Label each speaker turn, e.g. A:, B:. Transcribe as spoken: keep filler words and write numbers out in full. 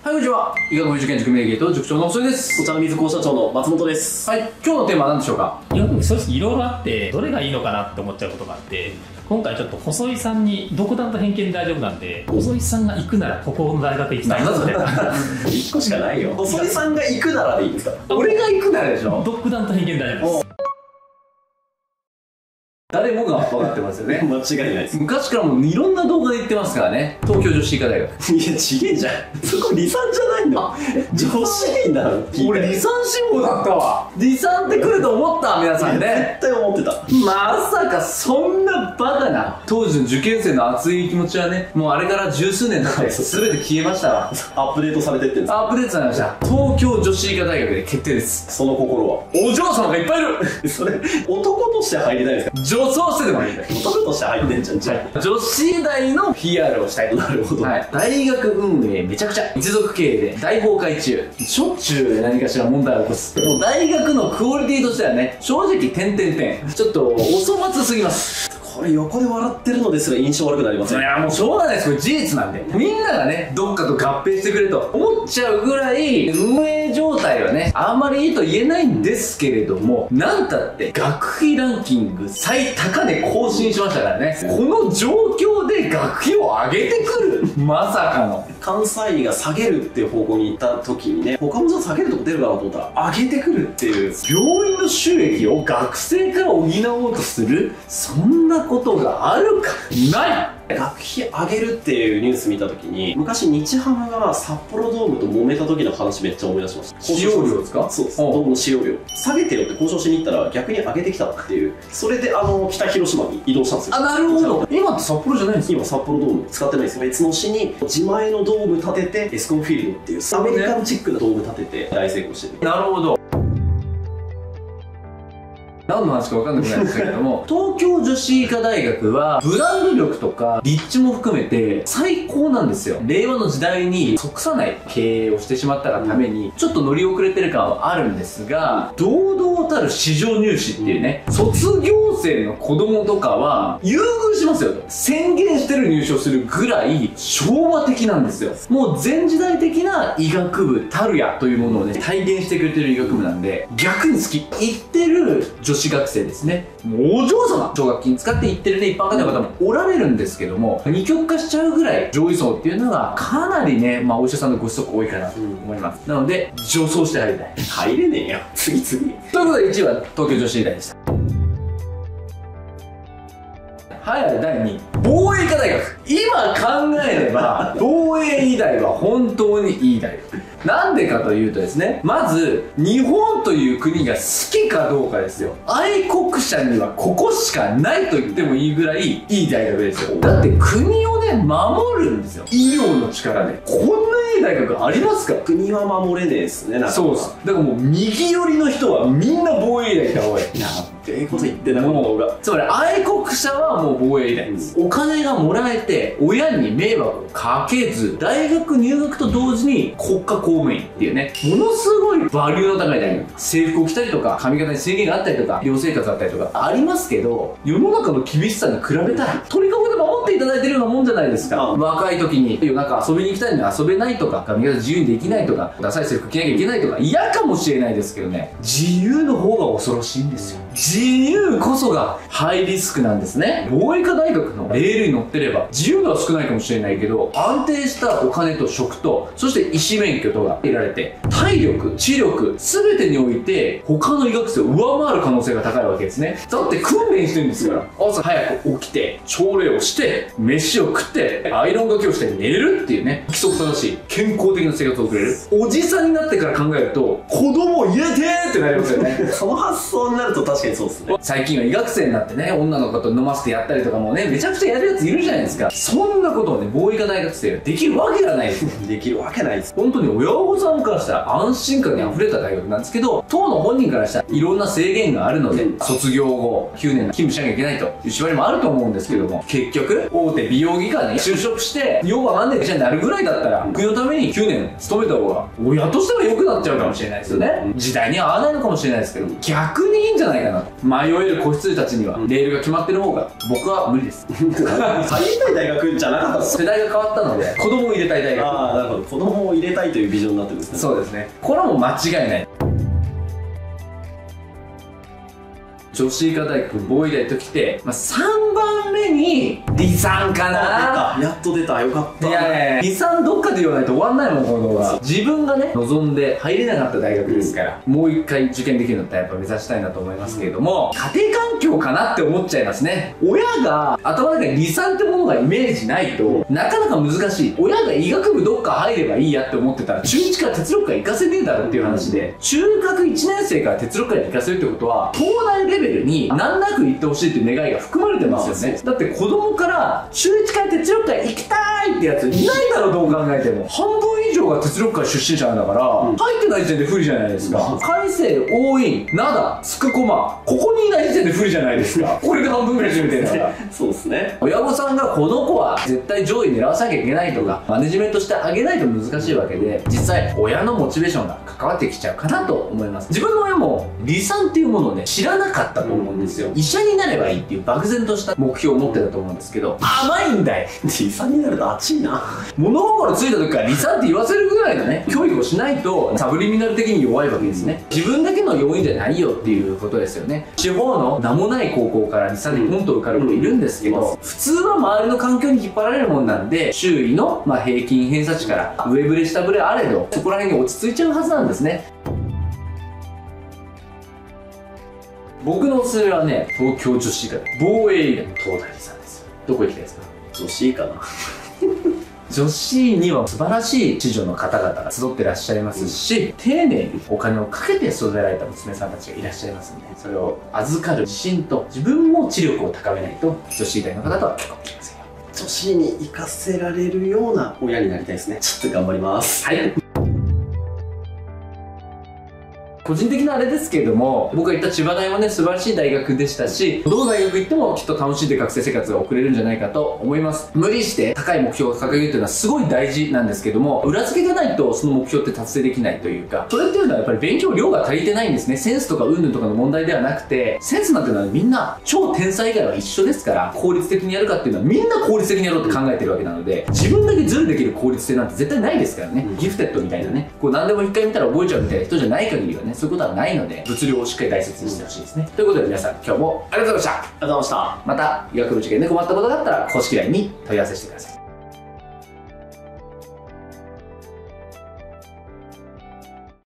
A: はい、こんにちは。医学部受験塾名ゲート塾長の細井です。
B: お茶の水工社長の松本です。
A: はい、今日のテーマは何でしょうか。
C: いや、正直いろいろあってどれがいいのかなって思っちゃうことがあって、今回ちょっと細井さんに独断と偏見で大丈夫なんで、細井さんが行くならここの大学行きたいなって
B: いっこしかないよ。細井さんが行くならでいいんですか。
A: 俺が行くならでしょ。
C: 独断と偏見で大丈夫です。
A: 誰もが分かってますよね。
B: 間違いないです。
A: 昔からもういろんな動画で言ってますからね。東京女子医科大学。
B: いや、ちげえじゃん。そこ離散じゃないの。女子医なの。
A: 俺離散志望だったわ。離散って来ると思った皆さんね。
B: 絶対思ってた。
A: まさかそんなバカな。当時の受験生の熱い気持ちはね、もうあれから十数年経って全て消えましたわ。
B: アップデートされてってんですか。
A: アップデートされました。東京女子医科大学で決定です。
B: その心は。
A: お嬢様がいっぱいいる。
B: それ男として入りたいんですか。
A: 女装してでもいいんだよ。
B: 男として入ってんじゃん。じゃあ
A: 女子大の ピーアール をしたいと。
B: なるほど。
A: はい、大学運営めちゃくちゃ一族経営で大崩壊中。しょっちゅう何かしら問題を起こす。もう大学のクオリティとしてはね、正直点々点ちょっとお粗末すぎます。
B: これ横で笑ってるのですら印象悪くなりません。
A: いやもうしょうがないです。これ事実なんで、みんながねどっかと合併してくれと思っちゃうぐらい運営状態はねあんまりいいと言えないんですけれども、なんたって学費ランキング最高値更新しましたからね。この状況で学費を上げてくるまさかの。
B: 関西医が下げるっていう方向に行った時にね、他もちょっと下げるとこ出るかなと思ったら上げてくるっていう。
A: 病院の収益を学生から補おうとする、そんなことがあるかない。
B: 学費上げるっていうニュース見たときに、昔日ハムが札幌ドームと揉めた時の話めっちゃ思い出しました。
A: 使用料ですか。
B: そうです。ドームの使用料下げてよって交渉しに行ったら逆に上げてきたっていう。それであの北広島に移動したんですよ。
A: あ、なるほど。今って札幌じゃないんですか。
B: 今札幌ドーム使ってないですよ。別の市に自前のドーム建ててエスコンフィールドっていうアメリカンチックなドーム建てて大成功してる。
A: なるほど。何の話か分かんなくなりましたけども東京女子医科大学はブランド力とか立地も含めて最高なんですよ。令和の時代に即さない経営をしてしまったがためにちょっと乗り遅れてる感はあるんですが、堂々たる市場入試っていうね、卒業生の子供とかは優遇しますよと宣言してる入試をするぐらい昭和的なんですよ。もう前時代的な医学部たるやというものをね体現してくれてる医学部なんで逆に好き。行ってる女子学生ですね、もうお嬢様奨学金使って行ってるね一般家庭の方もおられるんですけども、二極化しちゃうぐらい上位層っていうのがかなりね、まあ、お医者さんのご子息多いかなと思います、うん、なので女装して入りたい。
B: 入れねえよ次々。
A: ということでいちいは東京女子医大でした。はい、だいにい防衛医科大学。今考えれば防衛医大は本当にいい大学。なんでかというとですね、まず日本という国が好きかどうかですよ。愛国者にはここしかないと言ってもいいぐらいいい大学ですよ。だって国をね守るんですよ、医療の力で。こんないい大学ありますか。
B: 国は守れねえですね。なんか
A: そうです。だからもう右寄りの人はみんな防衛医大行った方がいい。
B: やっべえこと言ってたこの動画。
A: つまり愛国者はもう防衛医大です、うん、お金がもらえて親に迷惑をかけず大学入学と同時に国家公務員っていうね、ものすごいバリューの高い大学。制服を着たりとか髪型に制限があったりとか寮生活あったりとかありますけど、世の中の厳しさに比べたら鳥かごで守っていただいてるようなもんじゃないですか、うん、若い時に夜中遊びに行きたいのに遊べないとか髪型自由にできないとかダサい制服着なきゃいけないとか嫌かもしれないですけどね、自由の方が恐ろしいんですよ。自由こそがハイリスクなんですね。防衛科大学のレールに乗ってれば自由度は少ないかもしれないけど安定したお金と職とそして医師免許とが得られて体力知力全てにおいて他の医学生を上回る可能性が高いわけですね。だって訓練してるんですから、朝早く起きて朝礼をして飯を食ってアイロンがけをして寝るっていうね、規則正しい健康的な生活を送れる。おじさんになってから考えると子供を入れてーってなりますよね
B: その発想になると確かにそうですね。
A: 最近は医学生になってね女の子と飲ませてやったりとかもねめちゃくちゃやるやついるじゃないですか。そんなことをね防衛科大学生ができるわけがないですよ
B: できるわけないです。
A: 本当に親御さんからしたら安心感にあふれた大学なんですけど、当の本人からしたらいろんな制限があるので、うん、卒業後きゅうねん勤務しなきゃいけないという縛りもあると思うんですけども、結局大手美容外科に就職してようわかんねえ会社になるぐらいだったら国のためにきゅうねん勤めた方が親としては良くなっちゃうかもしれないですよね、うん、時代には合わないのかもしれないですけど逆にいいんじゃないかなと。 迷える子羊たちにはレールが決まってる方が僕は無理です
B: 入りたい大学じゃなかったんですか？
A: 世代が変わったので子供を入れたい大学。
B: ああ、なるほど。子供を入れたいというビジョンになってるんですね。
A: そうですね、これはもう間違いない。女子医科大学防衛大ときて、まあ、さんばんめに離散かな。
B: やっと出た、よかった。
A: いやいやいや、離散どっかで言わないと終わんないもん、この動画。自分がね望んで入れなかった大学ですから、うん、もう一回受験できるんだったらやっぱ目指したいなと思いますけれども、うん、家庭環境かなって思っちゃいますね。親が頭の中に離散ってものがイメージないとなかなか難しい。親が医学部どっか入ればいいやって思ってたら中いちから哲学科行かせねえだろっていう話で、中学いちねん生から哲学科に行かせるってことは東大レベルに難なく行ってほしいっていう願いが含まれてますよね。だって子供から中いちから哲学科行きたいってやついないだろ、どう考えても。半分以上が哲学科出身者なんだから、うん、入ってない時点で不利じゃないですか。開成、桜蔭、灘、つくこま、ここにいない時点で不利じゃないですか。これで半分ぐらい占めてるんだから
B: そうですね。
A: 親御さんがこの子は絶対上位狙わさなきゃいけないとかマネジメントしてあげないと難しいわけで、実際親のモチベーションが関わってきちゃうかなと思います。自分の親も離散っていうものをね知らなかったと思うんですよ。医者になればいいっていう漠然とした目標を持ってたと思うんですけど、甘いんだよ。
B: 離散になると熱いな。
A: 物心ついた時から離散って言わせるぐらいのね教育をしないとサブリミナル的に弱いわけですね。自分だけの要因じゃないよっていうことですよね。地方の名もない高校から離散にポンと受かる子いるんですけど、普通は周りの環境に引っ張られるもんなんで、周囲のまあ平均偏差値から上振れ下振れあれどそこら辺に落ち着いちゃうはずなんですね。僕のおすすめはね、東京女子医科大防衛医大の東大さんですよ。どこ行きたいですか？
B: 女子医かな
A: 女子には素晴らしい知女の方々が集ってらっしゃいますし、うん、丁寧にお金をかけて育てられた娘さんたちがいらっしゃいますので、それを預かる自信と自分も知力を高めないと女子医大の方とは結構できませんよ。
B: 女子に行かせられるような親になりたいですね。ちょっと頑張ります。
A: はい。個人的なあれですけれども、僕が行った千葉大もね素晴らしい大学でしたし、どの大学行ってもきっと楽しんで学生生活が送れるんじゃないかと思います。無理して高い目標を掲げるっていうのはすごい大事なんですけども、裏付けがないとその目標って達成できないというか、それっていうのはやっぱり勉強量が足りてないんですね。センスとか云々とかの問題ではなくて、センスなんていうのはみんな超天才以外は一緒ですから、効率的にやるかっていうのはみんな効率的にやろうって考えてるわけなので、自分だけズルできる効率性なんて絶対ないですからね。ギフテッドみたいなね、こう何でも一回見たら覚えちゃうみたいな人じゃない限りはね、そういうことはないので、物量をしっかり大切にしてほしいですね。ということで皆さん今日もありがとうございました。
B: ありがとうございました。
A: また医学部受験で困ったことがあったら公式ラインに問い合わせしてください。